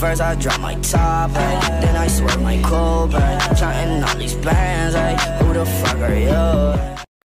First I drop my top, ay, then I swear my cool, ay, counting all these bands, ay, who the fuck are you?